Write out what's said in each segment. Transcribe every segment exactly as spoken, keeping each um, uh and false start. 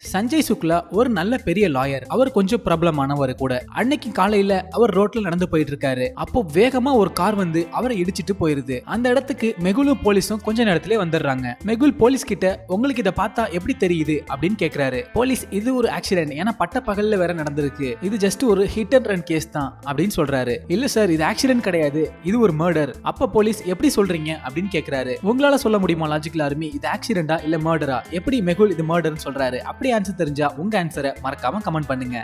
சஞ்சய் சுக்லா ஒரு நல்ல பெரிய லாயர். அவர் கொஞ்சம் பிரபலமானவர் கூட. அன்னைக்கு காலையில அவர் ரோட்ல நடந்து போயிட்டு இருக்காரு. அப்போ வேகமா ஒரு கார் வந்து அவரை இடிச்சிட்டு போயிருது. அந்த இடத்துக்கு மெகுலும் போலீஸும் கொஞ்ச நேரத்திலே வந்துடுறாங்க. மெகுல் போலீஸ் கிட்ட உங்களுக்கு இத பார்த்தா எப்படி தெரியுது அப்படின்னு கேக்குறாரு. போலீஸ் இது ஒரு ஆக்சிடென்ட், ஏன்னா பட்ட பகல்ல வேற நடந்திருக்கு, இது ஜஸ்ட் ஒரு ஹிட் அண்ட் ரன் கேஸ் தான் அப்படின்னு சொல்றாரு. இல்ல சார், இது ஆக்சிடென்ட் கிடையாது, இது ஒரு மர்டர். அப்ப போலீஸ் எப்படி சொல்றீங்க அப்படின்னு கேக்குறாரு. உங்களால சொல்ல முடியுமா லாஜிக்கல் ஆர்மி, இது ஆக்சிடென்டா இல்ல மர்டரா? எப்படி மெகுல் இது மர்டர்னு சொல்றாரு? அப்படி ஆன்சர் தெரிஞ்சா உங்க ஆன்சரை மறக்காம கமெண்ட் பண்ணுங்க.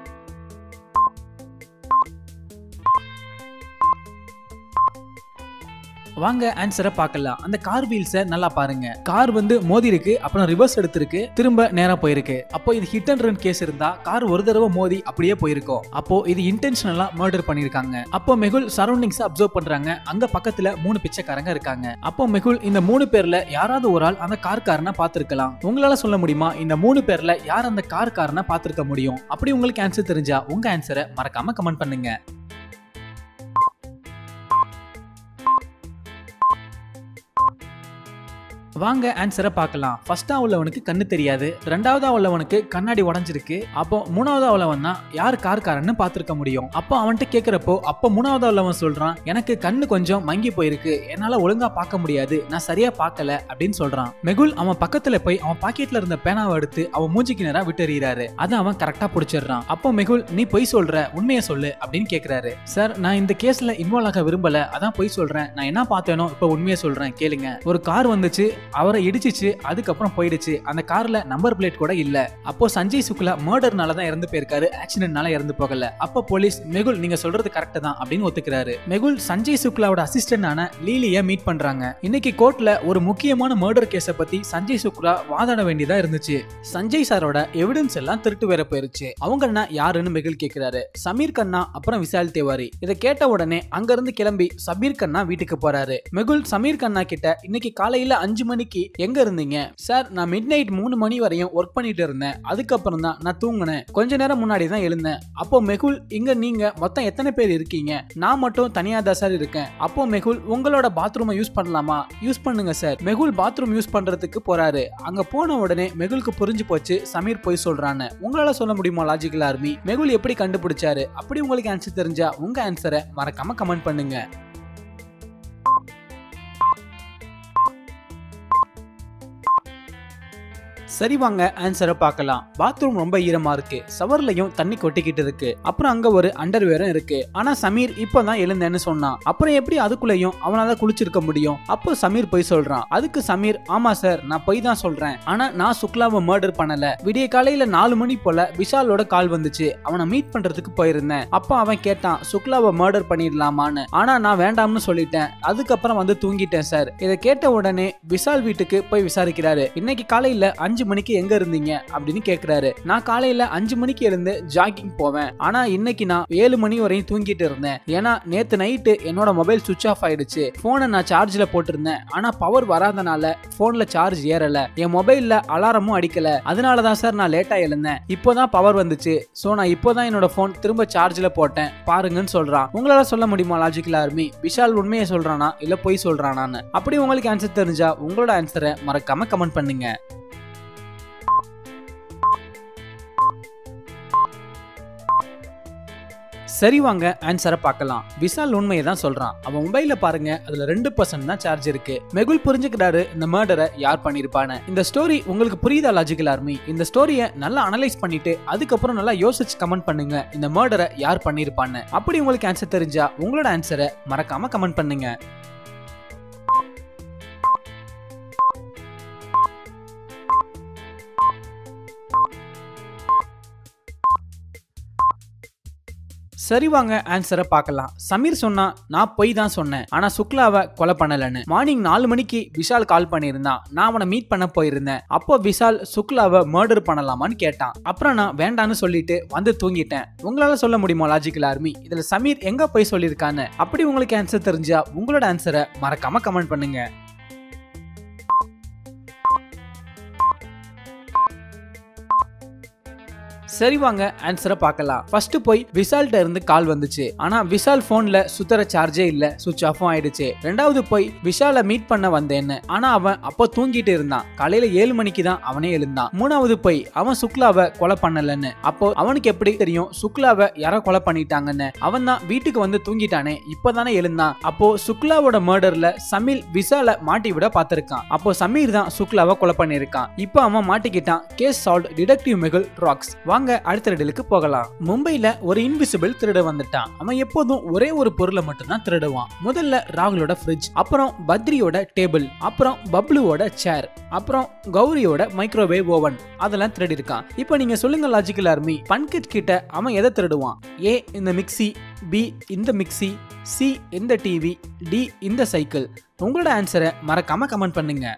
வாங்க ஆன்சரை பார்க்கலாம். அந்த கார் வீல்ஸை நல்லா பாருங்க. கார் வந்து மோதி இருக்கு, அப்புறம் ரிவர்ஸ் எடுத்திருக்கு, திரும்ப நேரா போயிருக்கு. அப்போ இது ஹிட் அண்ட் ரன் கேஸ் இருந்தா கார் ஒரு தடவை மோதி அப்படியே போயிருக்கும். அப்போ இது இன்டென்ஷனலா மர்டர் பண்ணிருக்காங்க. அப்போ மெகுல் சரௌண்டிங்ஸ் அப்சர்வ் பண்றாங்க. அங்க பக்கத்துல மூணு பிச்சைக்காரங்க இருக்காங்க. அப்போ மெகுல் இந்த மூணு பேர்ல யாராவது ஒரு ஆள் அந்த கார்காரனை பார்த்திருக்கலாம். உங்களால சொல்ல முடியுமா இந்த மூணு பேர்ல யார் அந்த கார்காரனை பார்த்திருக்க முடியும்? அப்படி உங்களுக்கு ஆன்சர் தெரிஞ்சா உங்க ஆன்சரை மறக்காம கமெண்ட் பண்ணுங்க. வாங்க ஆன்சரை பார்க்கலாம். ஃபர்ஸ்டா உள்ளவனுக்கு கண்ணு தெரியாது, ரெண்டாவதா உள்ளவனுக்கு கண்ணாடி உடைஞ்சிருக்கு, அப்போ மூணாவதா உள்ளவன் தான் யார் கார்காரன்னு பார்த்திருக்க முடியும். அப்போ அவன்கிட்ட கேட்கிறப்போ அப்போ மூணாவதா உள்ளவன் சொல்றான், எனக்கு கண்ணு கொஞ்சம் மங்கி போயிருக்கு, என்னால ஒழுங்கா பார்க்க முடியாது, நான் சரியா பார்க்கல அப்படின்னு சொல்றான். மெகுல் அவன் பக்கத்துல போய் அவன் பாக்கெட்ல இருந்த பேனாவை எடுத்து அவன் மூஞ்சிக்கு நேரா விட்டுறாரு. அதை அவன் கரெக்டா பிடிச்சிடுறான். அப்போ மெகுல் நீ பொய் சொல்ற, உண்மையை சொல்லு அப்படின்னு கேக்குறாரு. சார், நான் இந்த கேஸ்ல இன்வால்வ் ஆக விரும்பல, அதான் பொய் சொல்றேன், நான் என்ன பார்த்தேனோ இப்போ உண்மையை சொல்றேன் கேளுங்க. ஒரு கார் வந்துச்சு, அவரை இடிச்சிச்சு, அதுக்கப்புறம் போயிடுச்சு, அந்த கார்ல நம்பர் பிளேட் கூட இல்ல. அப்போ சஞ்சய் சுக்லா மர்டர்னால தான் இறந்து போயிருக்காரு, ஆக்சிடென்ட்னால இறந்து போகல. அப்போ போலீஸ் மெகுல் நீங்க சொல்றது கரெக்ட் தான் அப்படின்னு ஒத்துக்கிறாரு. மெகுல் சஞ்சய் சுக்லாவோட அசிஸ்டன்டான லீலியை மீட் பண்றாங்க. இன்னைக்கு கோர்ட்ல ஒரு முக்கியமான மர்டர் கேஸை பத்தி சஞ்சய் சுக்லா வாதாட வேண்டியதா இருந்துச்சு. சஞ்சய் சாரோட எவிடன்ஸ் எல்லாம் திருட்டு வேற போயிருச்சு. அவங்க என்ன யாருன்னு மெகுல் கேக்குறாரு. சமீர் கண்ணா அப்புறம் விஷால் தேவாரி. இதை கேட்ட உடனே அங்க இருந்து கிளம்பி சமீர் கண்ணா வீட்டுக்கு போறாரு. மெகுல் சமீர் கண்ணா கிட்ட இன்னைக்கு காலையில அஞ்சு மணிக்கு எங்க இருந்தீங்க? சார், நான் மிட் நைட் மூணு மணி வரையும் ஒர்க் பண்ணிட்டு இருந்தேன், அதுக்கப்புறம் தான் நான் தூங்கினேன், கொஞ்ச நேரம் முன்னாடி தான் எழுந்தேன். அப்போ மெகுல் இங்க நீங்க மொத்தம் எத்தனை பேர் இருக்கீங்க? நான் மட்டும் தனியா தான் சார் இருக்கேன். அப்போ மெகுல் உங்களோட பாத்ரூமை யூஸ் பண்ணலாமா? யூஸ் பண்ணுங்க சார். மெகுல் பாத்ரூம் யூஸ் பண்றதுக்கு போறாரு. அங்க போன உடனே மெகுலுக்கு புரிஞ்சு போச்சு சமீர் போய் சொல்றான்னு. உங்களால சொல்ல முடியுமா லாஜிக்கல் ஆர்மி, மெகுல் எப்படி கண்டுபிடிச்சாரு? அப்படி உங்களுக்கு ஆன்சர் தெரிஞ்சா உங்க ஆன்சரை மறக்காம கமெண்ட் பண்ணுங்க. சரி, வாங்க ஆன்சரை பார்க்கலாம். பாத்ரூம் ரொம்ப ஈரமா இருக்கு, சவர்லயும் தண்ணி கொட்டிக்கிட்டு இருக்கு, அப்புறம் அங்க ஒரு அண்டர்வேரும் இருக்கு. ஆனா சமீர் இப்பதான் எழுந்தேன்னு சொன்னான், அப்புறம் எப்படி அதுக்குள்ளேயும் அவனால குளிச்சிருக்க முடியும்? அப்போ சமீர் போய் சொல்றான். அதுக்கு சமீர், ஆமா சார், நான் போய் தான் சொல்றேன், ஆனா நான் சுக்லாவை மர்டர் பண்ணல. விடிய காலையில நாலு மணி போல விஷாலோட கால் வந்துச்சு, அவனை மீட் பண்றதுக்கு போயிருந்தேன். அப்ப அவன் கேட்டான் சுக்லாவை மர்டர் பண்ணிடலாமான்னு, ஆனா நான் வேண்டாம்னு சொல்லிட்டேன், அதுக்கப்புறம் வந்து தூங்கிட்டேன் சார். இதை கேட்ட உடனே விஷால் வீட்டுக்கு போய் விசாரிக்கிறாரு. இன்னைக்கு காலையில அஞ்சு மணிக்கு எங்க இருந்தீங்க அப்படின்னு கேக்குறாரு. நான் காலையில அஞ்சு மணிக்கு இருந்து ஜாகிங் போவேன், ஆனா இன்னைக்கு நான் ஏழு மணி வரையும் தூங்கிட்டு இருந்தேன், ஏன்னா நேத்து நைட்டு என்னோட மொபைல் சுவிட்ச் ஆஃப் ஆயிடுச்சு. போனை நான் சார்ஜ்ல போட்டிருந்தேன், ஆனா பவர் வராதனால போன்ல சார்ஜ் ஏறல, என் மொபைல்ல அலாரமும் அடிக்கல, அதனாலதான் சார் நான் லேட்டா எழுந்தேன். இப்போதான் பவர் வந்துச்சு, சோ நான் இப்போதான் என்னோட போன் திரும்ப சார்ஜ்ல போட்டேன் பாருங்கன்னு சொல்றான். உங்களால சொல்ல முடியுமா லாஜிக்கல் ஆர்மி, விஷால் உண்மையை சொல்றானா இல்ல பொய் சொல்றானான்னு? அப்படி உங்களுக்கு ஆன்சர் தெரிஞ்சா உங்களோட ஆன்சரை மறக்காம கமெண்ட் பண்ணுங்க. சரி, வாங்க ஆன்சரை பார்க்கலாம். விஷால் உண்மையை தான் சொல்றான். அவன் மொபைல பாருங்க, அதுல ரெண்டு பர்சன்ட் தான் சார்ஜ் இருக்கு. மெகுல் புரிஞ்சுக்கிறாரு இந்த மர்டரை யார் பண்ணிருப்பான்னு. இந்த ஸ்டோரி உங்களுக்கு புரியுதா லாஜிக்கல் ஆர்மி? இந்த ஸ்டோரியை நல்லா அனலைஸ் பண்ணிட்டு அதுக்கப்புறம் நல்லா யோசிச்சு கமெண்ட் பண்ணுங்க இந்த மர்டரை யார் பண்ணிருப்பான்னு. அப்படி உங்களுக்கு ஆன்சர் தெரிஞ்சா உங்களோட ஆன்சரை மறக்காம கமெண்ட் பண்ணுங்க. சரி, வாங்க ஆன்சரை பார்க்கலாம். சமீர் சொன்னா நான் போய் தான் சொன்னேன், ஆனா சுக்லாவை கொலை பண்ணலன்னு. மார்னிங் நாலு மணிக்கு விஷால் கால் பண்ணியிருந்தான், நான் அவனை மீட் பண்ண போயிருந்தேன். அப்போ விஷால் சுக்லாவை மர்டர் பண்ணலாமான்னு கேட்டான், அப்புறம் நான் வேண்டான்னு சொல்லிட்டு வந்து தூங்கிட்டேன். உங்களால சொல்ல முடியுமா லாஜிக்கல் ஆர்மி, இதுல சமீர் எங்க போய் சொல்லியிருக்கான்னு? அப்படி உங்களுக்கு ஆன்சர் தெரிஞ்சா உங்களோட ஆன்சரை மறக்காம கமெண்ட் பண்ணுங்க. சரி வாங்க ஆன்சரை பார்க்கலாம். ஃபர்ஸ்ட் போய் விஷால்ட்ட இருந்து கால் வந்துச்சு. ஆனா விஷால் போன்ல சுத்தர சார்ஜே இல்ல, சுவிட்ச் ஆஃபும் ஆயிடுச்சு. ரெண்டாவது போய் விஷால மீட் பண்ண வந்தேன்னு, ஆனா அவன் அப்போ தூங்கிட்டு இருந்தான். காலையில ஏழு மணிக்கு தான் அவனே எழுந்தான். மூணாவது போய் அவன் சுக்லாவை கொலை பண்ணலன்னு, அப்போ அவனுக்கு எப்படி தெரியும் சுக்லாவை யாரோ கொலை பண்ணிட்டாங்கன்னு? அவன் தான் வீட்டுக்கு வந்து தூங்கிட்டானே, இப்பதானே எழுந்தான். அப்போ சுக்லாவோட மர்டர்ல சமீர் விஷால மாட்டி விட பார்த்திருக்கான். அப்போ சமீர் தான் சுக்லாவை கொலை பண்ணிருக்கான். இப்போ அவன் மாட்டிக்கிட்டான். Case solve. Detective Mehul rocks. வாங்க அடுத்த ரிடலுக்கு போகலாம். மும்பைல ஒரு இன்விசிபிள் திருட வந்துட்டான். அவன் எப்போதும் ஒரே ஒரு பொருளை மட்டும் தான் திருடுவான். முதல்ல ராகுலோட ஃப்ரிட்ஜ், அப்புறம் பத்ரியோட டேபிள், அப்புறம் பப்ளுவோட சேர், அப்புறம் கௌரியோட மைக்ரோவேவ் ஓவன். அதெல்லாம் திருடி இருக்கான். இப்போ நீங்க சொல்லுங்க லாஜிக்கல் ஆர்மி, பன்கிட் கிட்ட அவன் எதை திருடுவான்? ஏ இந்த மிக்சி, பி இந்த மிக்சி, சி இந்த டிவி, டி இந்த சைக்கிள். உங்களோட ஆன்சரை மறக்காம கமெண்ட் பண்ணுங்க.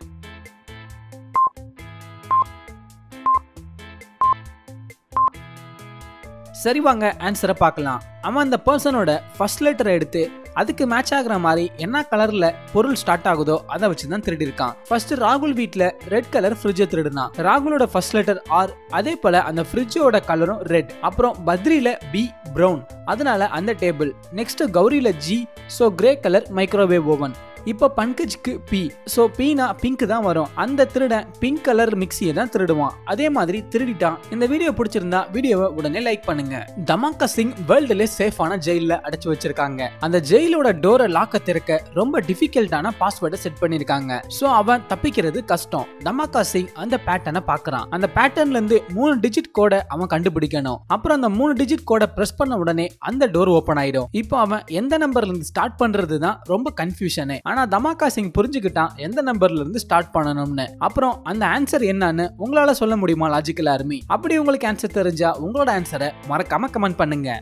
சரி வாங்க ஆன்சரை பார்க்கலாம். அவன் அந்த பர்சனோட ஃபர்ஸ்ட் லெட்டரை எடுத்து அதுக்கு மேட்ச் ஆகுற மாதிரி என்ன கலர்ல பொருள் ஸ்டார்ட் ஆகுதோ அதை வச்சுதான் திருடி இருக்கான். ஃபர்ஸ்ட் ராகுல் வீட்ல ரெட் கலர் ஃப்ரிட்ஜை திருடுனான். ராகுலோட ஃபர்ஸ்ட் லெட்டர் ஆர், அதே போல அந்த ஃப்ரிட்ஜோட கலரும் ரெட். அப்புறம் பத்ரியில பி பிரவுன், அதனால அந்த டேபிள். நெக்ஸ்ட் கௌரியில G, so grey colour microwave oven. இப்போ பங்கஜ்க்கு பி, சோ பீனா பிங்க் தான் வரும். அந்த திருடன் பிங்க் கலர் மிக்சியை தான் திருடுவான். அதே மாதிரி திருடிட்டான். இந்த வீடியோ பிடிச்சிருந்தா வீடியோவை உடனே லைக் பண்ணுங்க. தமாகா சிங் வேர்ல்டுல சேஃபான ஜெயில அடைச்சு வச்சிருக்காங்க. அந்த ஜெயிலோட டோரை லாக்க திறக்க ரொம்ப டிஃபிகல்ட்டான பாஸ்வேர்டை செட் பண்ணிருக்காங்க. சோ அவன் தப்பிக்கிறது கஷ்டம். தமாகா சிங் அந்த பேட்டர்னை பாக்குறான். அந்த பேட்டர்ன்ல இருந்து மூணு டிஜிட் கோடை அவன் கண்டுபிடிக்கணும். அப்புறம் அந்த மூணு டிஜிட் கோடை பிரஸ் பண்ண உடனே அந்த டோர் ஓபன் ஆயிடும். இப்போ அவன் எந்த நம்பர்ல இருந்து ஸ்டார்ட் பண்றது தான் ரொம்ப கன்ஃபியூஷனே. ஆனா தமாகா சிங் புரிஞ்சுக்கிட்டான் எந்த நம்பர்ல இருந்து ஸ்டார்ட் பண்ணணும்னு. அப்புறம் அந்த ஆன்சர் என்னன்னு உங்களால சொல்ல முடியுமா லாஜிக்கல் ஆர்மி? அப்படி உங்களுக்கு ஆன்சர் தெரிஞ்சா உங்களோட ஆன்சரை மறக்காம கமெண்ட் பண்ணுங்க.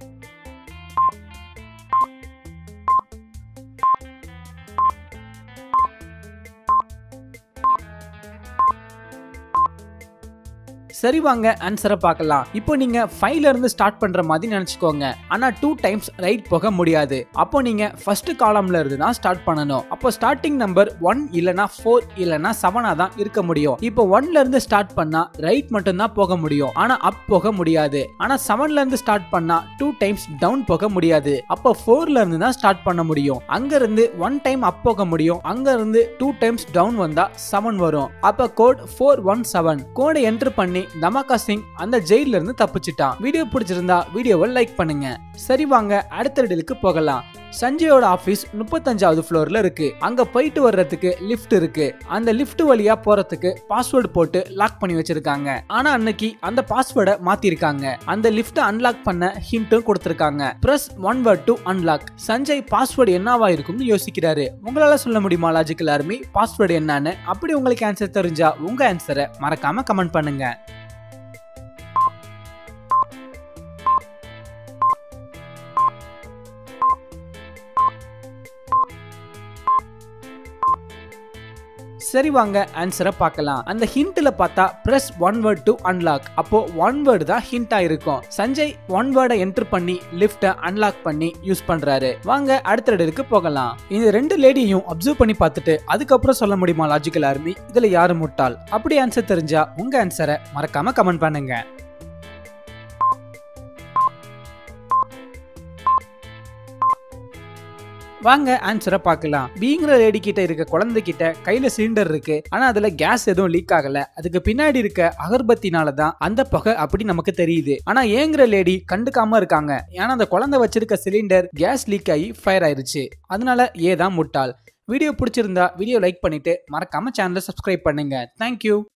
சரி வாங்க ஆன்சரை பார்க்கலாம். இப்போ நீங்க ஃபைவ்ல இருந்து ஸ்டார்ட் பண்ற மாதிரி நினைச்சுக்கோங்க. ஆனா டூ டைம்ஸ் ரைட் போக முடியாது. அப்போ நீங்க ஃபர்ஸ்ட் காலம்ல இருந்து தான் ஸ்டார்ட் பண்ணணும். அப்போ ஸ்டார்டிங் நம்பர் ஒன் இல்லனா ஃபோர் இல்லனா செவனா தான் இருக்க முடியும். இப்போ ஒன்ல இருந்து ஸ்டார்ட் பண்ணா ரைட் மட்டும் தான் போக முடியும், ஆனா அப் போக முடியாது. ஆனா செவன்ல இருந்து ஸ்டார்ட் பண்ணா டூ டைம்ஸ் டவுன் போக முடியாது. அப்போ ஃபோர்ல இருந்து தான் ஸ்டார்ட் பண்ண முடியும். அங்க இருந்து ஒன் டைம் அப் போக முடியும். அங்க இருந்து டூ டைம்ஸ் டவுன் வந்தா செவன் வரும். அப்ப கோட் ஃபோர் ஒன் செவன். கோடை என்டர் பண்ணி தமாகா சிங் அந்த ஜெயில இருந்து தப்பிச்சிட்டான். வீடியோ பிடிச்சிருந்தா வீடியோவை லைக் பண்ணுங்க. சரி வாங்க அடுத்த ரிடலுக்கு போகலாம். சஞ்சயோட ஆபீஸ் முப்பத்தஞ்சாவது ஃப்ளோர்ல இருக்கு. அங்க போயிட்டு வர்றதுக்கு லிஃப்ட் இருக்கு. அந்த லிஃப்ட் வழியா போறதுக்கு பாஸ்வேர்டு போட்டு லாக் பண்ணி வச்சிருக்காங்க. ஆனா அன்னைக்கு அந்த பாஸ்வேர்டை மாத்திருக்காங்க. அந்த லிஃப்ட் அன்லாக் பண்ண ஹிண்ட்டும் கொடுத்திருக்காங்க. Press one word to unlock. Sanjay password என்னவா இருக்கும்னு யோசிக்கிறாரு. உங்களால சொல்ல முடியுமா லாஜிக்கல் ஆர்மி பாஸ்வேர்டு என்னன்னு? அப்படி உங்களுக்கு ஆன்சர் தெரிஞ்சா உங்க ஆன்சரை மறக்காம கமெண்ட் பண்ணுங்க. சரி வாங்க ஆன்சரை பார்க்கலாம். அந்த ஹிண்ட்ல பார்த்தா press one word to unlock. அப்போ ஒன் வேர்ட் தான் ஹிண்டா இருக்கும். சஞ்சய் ஒன் வேர்டை என்டர் பண்ணி லிஃப்ட அன்லாக் பண்ணி யூஸ் பண்றாரு. வாங்க அடுத்த இடத்துக்கு போகலாம். இந்த ரெண்டு லேடியையும் அப்சர்வ் பண்ணி பார்த்துட்டு அதுக்கப்புறம் சொல்ல முடியுமா லாஜிக்கல் ஆர்மி இதுல யாரு முட்டாள்? அப்படி ஆன்சர் தெரிஞ்சா உங்க ஆன்சரை மறக்காம கமெண்ட் பண்ணுங்க. வாங்க ஆன்சரை பார்க்கலாம். பீங்கிற லேடி கிட்ட இருக்க குழந்தை கிட்ட கையில சிலிண்டர் இருக்கு. ஆனா அதுல கேஸ் எதுவும் லீக் ஆகல. அதுக்கு பின்னாடி இருக்க அகர்பத்தினாலதான் அந்த புகை அப்படி நமக்கு தெரியுது. ஆனா ஏங்கிற லேடி கண்டுக்காம இருக்காங்க. ஏன்னா அந்த குழந்தை வச்சிருக்க சிலிண்டர் கேஸ் லீக் ஆகி ஃபயர் ஆயிருச்சு. அதனால ஏதான் முட்டாள். வீடியோ பிடிச்சிருந்தா வீடியோ லைக் பண்ணிட்டு மறக்காம சேனலை சப்ஸ்கிரைப் பண்ணுங்க. தேங்க்யூ.